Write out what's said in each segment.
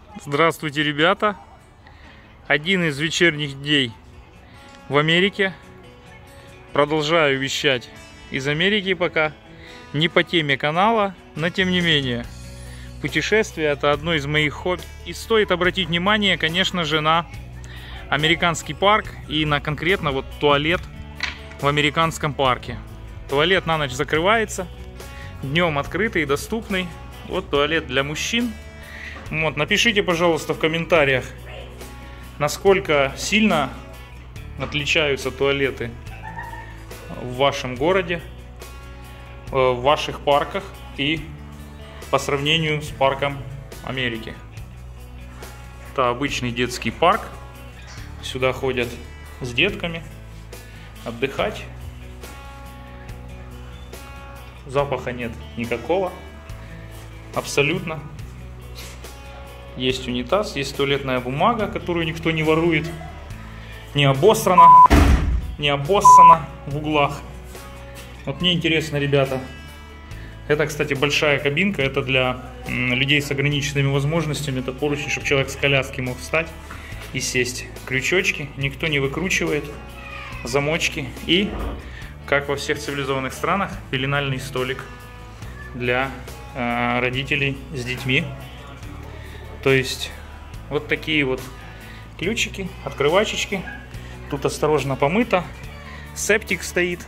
Здравствуйте, ребята! Один из вечерних дней в Америке. Продолжаю вещать из Америки пока. Не по теме канала, но тем не менее. Путешествие — это одно из моих хобби. И стоит обратить внимание, конечно же, на американский парк и на конкретно вот туалет в американском парке. Туалет на ночь закрывается, днем открытый и доступный. Вот туалет для мужчин. Вот, напишите, пожалуйста, в комментариях, насколько сильно отличаются туалеты в вашем городе, в ваших парках и по сравнению с парком Америки. Это обычный детский парк. Сюда ходят с детками отдыхать. Запаха нет никакого. Абсолютно. Есть унитаз, есть туалетная бумага, которую никто не ворует. Не обосрана, не обоссана в углах. Вот мне интересно, ребята. Это, кстати, большая кабинка. Это для людей с ограниченными возможностями. Это поручень, чтобы человек с коляски мог встать и сесть. Крючочки никто не выкручивает. Замочки. И, как во всех цивилизованных странах, пеленальный столик для родителей с детьми. То есть вот такие вот ключики, открывачечки. Тут осторожно помыто. Септик стоит.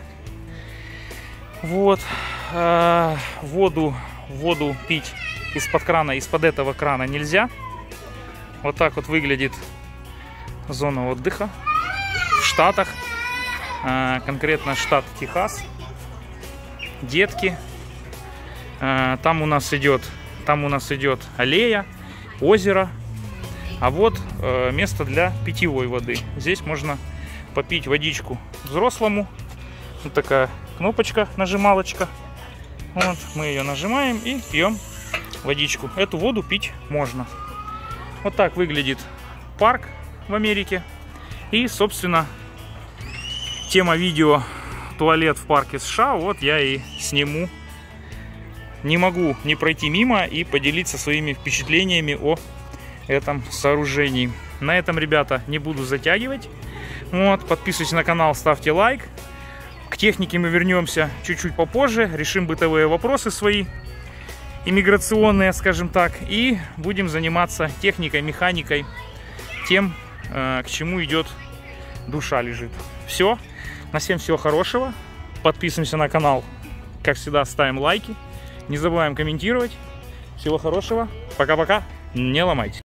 Вот. Воду пить из-под крана, из-под этого крана нельзя. Вот так вот выглядит зона отдыха в Штатах. Конкретно штат Техас. Детки. Там у нас идет аллея, озеро. А вот место для питьевой воды. Здесь можно попить водичку взрослому. Вот такая кнопочка, нажималочка. Вот, мы ее нажимаем и пьем водичку. Эту воду пить можно. Вот так выглядит парк в Америке. И, собственно, тема видео «Туалет в парке США» вот я и сниму. Не могу не пройти мимо и поделиться своими впечатлениями о этом сооружении. На этом, ребята, не буду затягивать. Вот, подписывайтесь на канал, ставьте лайк. К технике мы вернемся чуть-чуть попозже. Решим бытовые вопросы свои, иммиграционные, скажем так. И будем заниматься техникой, механикой, тем, к чему идет душа лежит. Все. На всем всего хорошего. Подписываемся на канал. Как всегда, ставим лайки. Не забываем комментировать. Всего хорошего. Пока-пока. Не ломайте.